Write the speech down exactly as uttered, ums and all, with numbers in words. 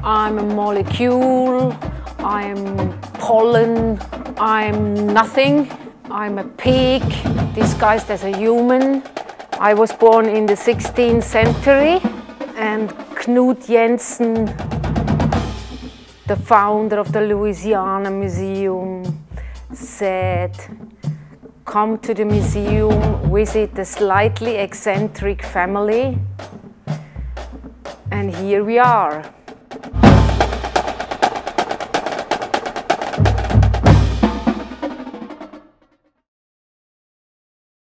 I'm a molecule, I'm pollen, I'm nothing. I'm a pig disguised as a human. I was born in the sixteenth century, and Knut Jensen, the founder of the Louisiana Museum, said, come to the museum, visit a slightly eccentric family, and here we are.